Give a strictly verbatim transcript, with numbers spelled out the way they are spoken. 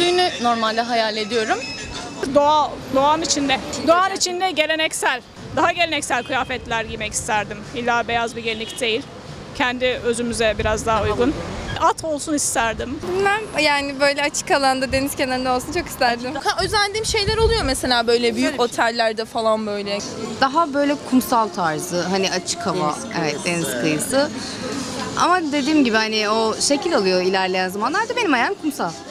düğünü normalde hayal ediyorum. Doğa, doğanın içinde. Doğanın içinde geleneksel, daha geleneksel kıyafetler giymek isterdim. İlla beyaz bir gelinlik değil. Kendi özümüze biraz daha uygun. At olsun isterdim. Bilmem, yani böyle açık alanda, deniz kenarında olsun çok isterdim. Özendiğim şeyler oluyor mesela böyle büyük otellerde falan böyle. Daha böyle kumsal tarzı, hani açık hava, evet deniz kıyısı. Ama dediğim gibi hani o şekil alıyor ilerleyen zamanlarda, benim hayalim kumsal.